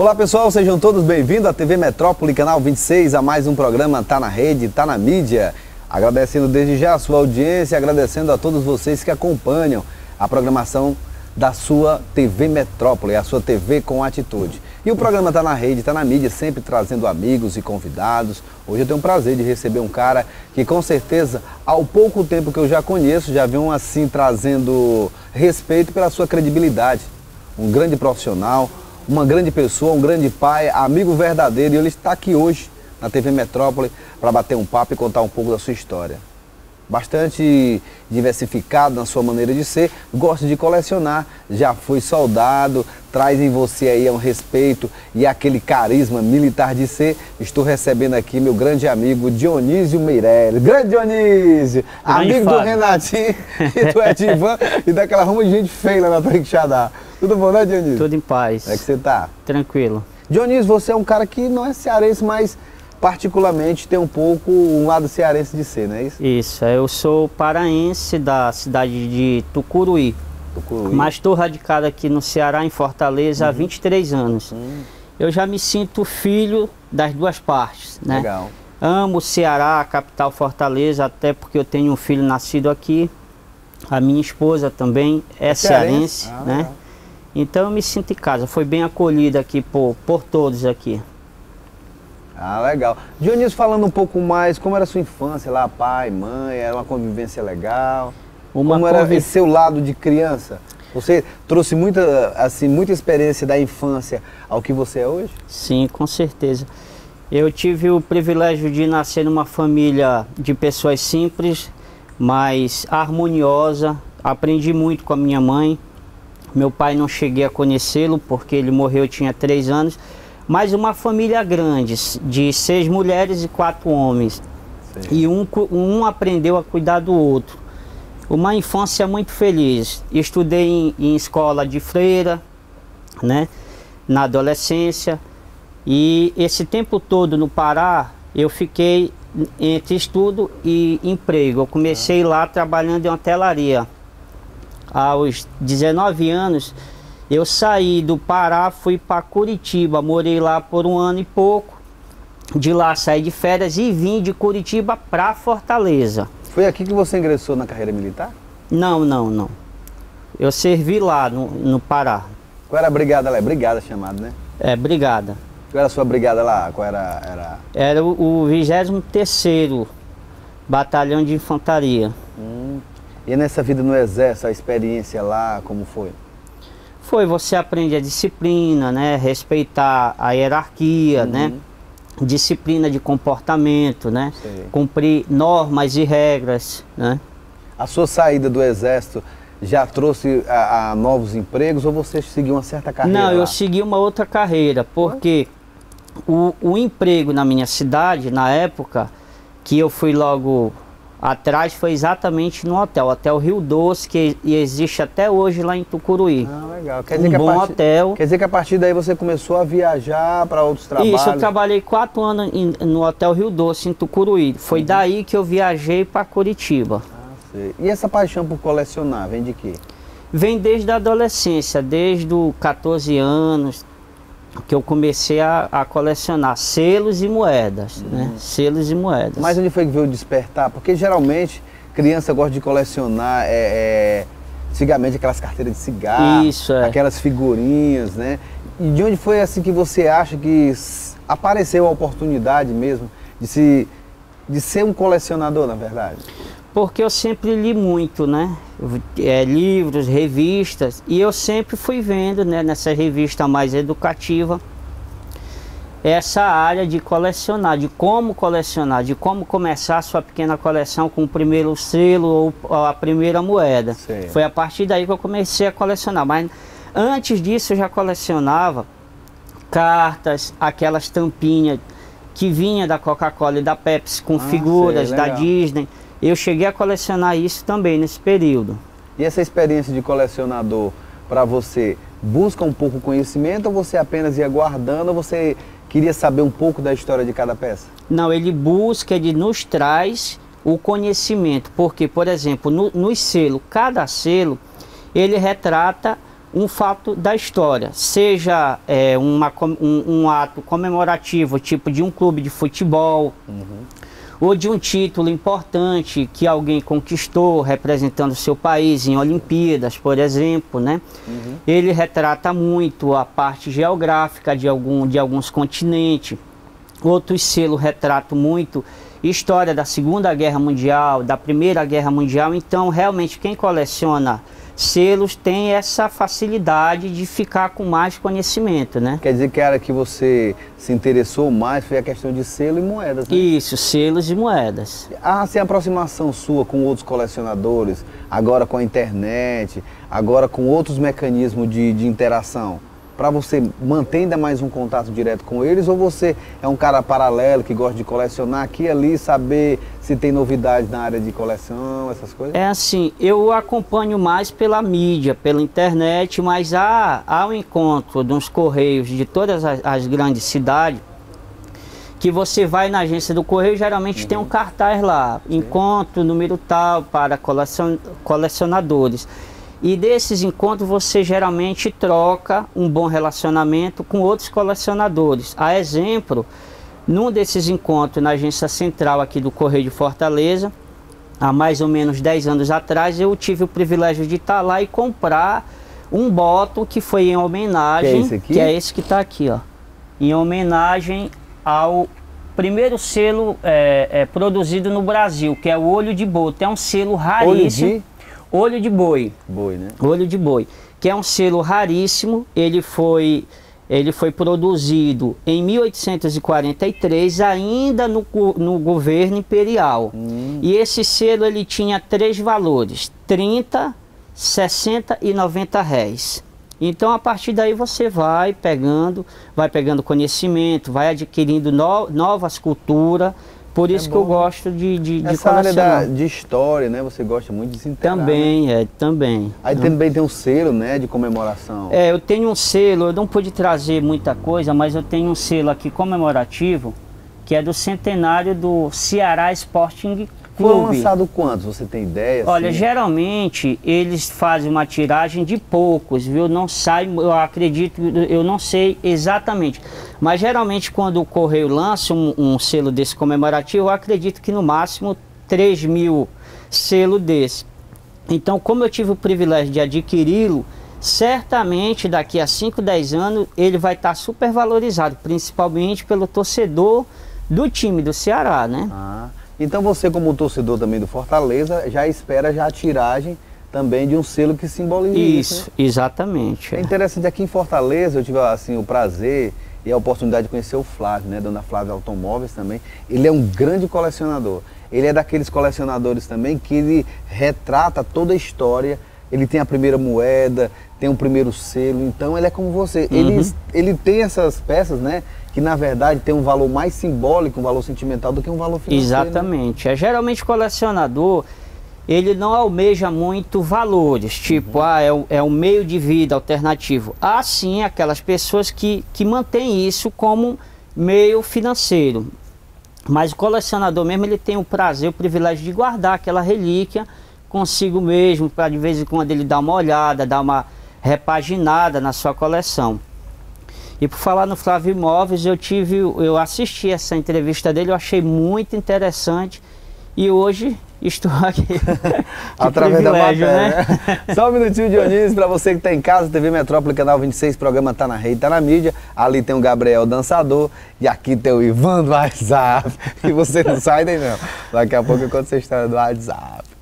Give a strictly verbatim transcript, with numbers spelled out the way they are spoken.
Olá pessoal, sejam todos bem-vindos à T V Metrópole, canal vinte e seis, a mais um programa Tá na Rede, Tá na Mídia. Agradecendo desde já a sua audiência, agradecendo a todos vocês que acompanham a programação da sua T V Metrópole, a sua T V com atitude. E o programa Tá na Rede, Tá na Mídia, sempre trazendo amigos e convidados. Hoje eu tenho o prazer de receber um cara que com certeza, ao pouco tempo que eu já conheço, já vem assim trazendo respeito pela sua credibilidade. Um grande profissional, uma grande pessoa, um grande pai, amigo verdadeiro, e ele está aqui hoje na T V Metrópole para bater um papo e contar um pouco da sua história. Bastante diversificado na sua maneira de ser, gosta de colecionar, já foi soldado, traz em você aí um respeito e aquele carisma militar de ser. Estou recebendo aqui meu grande amigo Dionísio Meirelles. Grande Dionísio! Grande amigo Fábio. do Renatinho e do Edivan e daquela ruma de gente feia lá na Torquixadá. Tudo bom, né, Dionísio? Tudo em paz. Como é que você tá? Tranquilo. Dionísio, você é um cara que não é cearense, mas particularmente tem um pouco um lado cearense de ser, não é isso? Isso, eu sou paraense da cidade de Tucuruí, Tucuruí. mas estou radicado aqui no Ceará, em Fortaleza, Uhum. há vinte e três anos. Hum, Eu já me sinto filho das duas partes, né? legal. Amo o Ceará, a capital Fortaleza, até porque eu tenho um filho nascido aqui. A minha esposa também é, É cearense, cearense? Ah, né? legal. Então eu me sinto em casa, foi bem acolhido aqui por, por todos aqui. Ah, legal. Dionísio, falando um pouco mais, como era a sua infância lá, pai, mãe, era uma convivência legal? Uma como era convi- esse seu lado de criança? Você trouxe muita, assim, muita experiência da infância ao que você é hoje? Sim, com certeza. Eu tive o privilégio de nascer numa família de pessoas simples, mas harmoniosa. Aprendi muito com a minha mãe. Meu pai não cheguei a conhecê-lo porque ele morreu, eu tinha três anos. Mas uma família grande, de seis mulheres e quatro homens. Sim. E um, cu- um aprendeu a cuidar do outro. Uma infância muito feliz. Estudei em, em escola de freira, né, na adolescência. E esse tempo todo no Pará, eu fiquei entre estudo e emprego. Eu comecei lá trabalhando em hotelaria. Aos dezenove anos, eu saí do Pará, fui para Curitiba, morei lá por um ano e pouco. De lá saí de férias e vim de Curitiba para Fortaleza. Foi aqui que você ingressou na carreira militar? Não, não, não. Eu servi lá no, no Pará. Qual era a brigada lá? É brigada chamada, né? É, brigada. Qual era a sua brigada lá? Qual era... era... Era o, o vigésimo terceiro Batalhão de Infantaria. Hum. E nessa vida no exército, a experiência lá, como foi? Foi, você aprende a disciplina, né? Respeitar a hierarquia, Uhum. né? Disciplina de comportamento, né? Sei. Cumprir normas e regras, né? A sua saída do exército já trouxe a, a novos empregos ou você seguiu uma certa carreira Não, lá? eu segui uma outra carreira, porque o, o emprego na minha cidade, na época, que eu fui logo atrás, foi exatamente no hotel, Hotel Rio Doce, que existe até hoje lá em Tucuruí. Ah, legal. Quer Um dizer que a bom partir- hotel. Quer dizer que a partir daí você começou a viajar para outros trabalhos? Isso, eu trabalhei quatro anos em- no Hotel Rio Doce, em Tucuruí. Foi Uhum. daí que eu viajei para Curitiba. Ah, sei. E essa paixão por colecionar, vem de quê? Vem desde a adolescência, desde os quatorze anos, que eu comecei a, a colecionar selos e moedas, né? Selos e moedas. Mas onde foi que veio despertar? Porque geralmente criança gosta de colecionar, é, é, antigamente aquelas carteiras de cigarro, Isso, é. aquelas figurinhas, né? E de onde foi assim que você acha que s- apareceu a oportunidade mesmo de, se, de ser um colecionador, na verdade? Porque eu sempre li muito, né? É, livros, revistas, e eu sempre fui vendo, né, nessa revista mais educativa, essa área de colecionar, de como colecionar, de como começar a sua pequena coleção com o primeiro selo ou ou a primeira moeda. Sei. Foi a partir daí que eu comecei a colecionar. Mas antes disso eu já colecionava cartas, aquelas tampinhas que vinha da Coca-Cola e da Pepsi com Ah, figuras sei, da legal. Disney. Eu cheguei a colecionar isso também nesse período. E essa experiência de colecionador, para você, busca um pouco conhecimento ou você apenas ia guardando ou você queria saber um pouco da história de cada peça? Não, ele busca, ele nos traz o conhecimento. Porque, por exemplo, no, no selo, cada selo, ele retrata um fato da história, seja é, uma, um, um ato comemorativo, tipo de um clube de futebol, uhum. ou de um título importante que alguém conquistou representando o seu país em Olimpíadas, por exemplo, né? Uhum. Ele retrata muito a parte geográfica de, algum, de alguns continentes. Outros selos retratam muito história da Segunda Guerra Mundial, da Primeira Guerra Mundial. Então, realmente, quem coleciona selos tem essa facilidade de ficar com mais conhecimento, né? Quer dizer que a área que você se interessou mais foi a questão de selo e moedas, né? Isso, selos e moedas. Ah, sem aproximação sua com outros colecionadores, agora com a internet, agora com outros mecanismos de, de interação, para você manter ainda mais um contato direto com eles, ou você é um cara paralelo que gosta de colecionar aqui e ali, saber se tem novidades na área de coleção, essas coisas? É assim, eu acompanho mais pela mídia, pela internet, mas há, há um encontro dos correios de todas as, as grandes cidades, que você vai na agência do correio, geralmente uhum. tem um cartaz lá, sim. encontro número tal para colecion, colecionadores. E desses encontros você geralmente troca um bom relacionamento com outros colecionadores. A exemplo, num desses encontros na agência central aqui do Correio de Fortaleza, há mais ou menos dez anos atrás, eu tive o privilégio de estar lá e comprar um bottom que foi em homenagem, que é esse, aqui? Que é esse que está aqui, ó, em homenagem ao primeiro selo é, é, produzido no Brasil, que é o Olho de Boto. É um selo raríssimo. Olho de... Olho de boi. Boi, né? Olho de boi, que é um selo raríssimo. Ele foi, ele foi produzido em mil oitocentos e quarenta e três, ainda no, no governo imperial. Hum. E esse selo ele tinha três valores: trinta, sessenta e noventa réis. Então a partir daí você vai pegando, vai pegando conhecimento, vai adquirindo no, novas culturas. Por isso é que eu gosto de, de, de Essa área da, de história, né? Você gosta muito de se inteirar, Também, né? é, também. Aí né? também tem um selo, né, de comemoração. É, eu tenho um selo, eu não pude trazer muita coisa, mas eu tenho um selo aqui comemorativo, que é do centenário do Ceará Sporting Clube. Foi lançado quantos? Você tem ideia? Olha, assim? geralmente eles fazem uma tiragem de poucos, viu? Não sai, eu acredito, eu não sei exatamente. Mas geralmente quando o Correio lança um, um selo desse comemorativo, eu acredito que no máximo três mil selos desse. Então, como eu tive o privilégio de adquiri-lo, certamente daqui a cinco, dez anos ele vai estar super valorizado, principalmente pelo torcedor do time do Ceará, né? Ah. Então você, como torcedor também do Fortaleza, já espera já a tiragem também de um selo que simboliza isso. Isso, né? Exatamente. É interessante, aqui em Fortaleza eu tive assim, o prazer e a oportunidade de conhecer o Flávio, né? Dona Flávia Automóveis também. Ele é um grande colecionador. Ele é daqueles colecionadores também que ele retrata toda a história. Ele tem a primeira moeda, tem o primeiro selo, então ele é como você. Uhum. Ele, ele tem essas peças, né? Que na verdade tem um valor mais simbólico, um valor sentimental do que um valor financeiro. Exatamente. Né? É, geralmente o colecionador, ele não almeja muito valores, tipo, uhum. ah, é o, é o meio de vida alternativo. Há sim aquelas pessoas que, que mantêm isso como meio financeiro. Mas o colecionador mesmo, ele tem o prazer, o privilégio de guardar aquela relíquia consigo mesmo, para de vez em quando ele dar uma olhada, dar uma repaginada na sua coleção. E por falar no Flávio Imóveis, eu tive, eu assisti essa entrevista dele, eu achei muito interessante e hoje estou aqui. Através da matéria, né? Só um minutinho, Dionísio, para você que está em casa, T V Metrópole, canal vinte e seis, programa Tá na Rede, Tá na Mídia. Ali tem o Gabriel Dançador e aqui tem o Ivan do WhatsApp. E você não sai daí não. Daqui a pouco eu conto essa história do WhatsApp.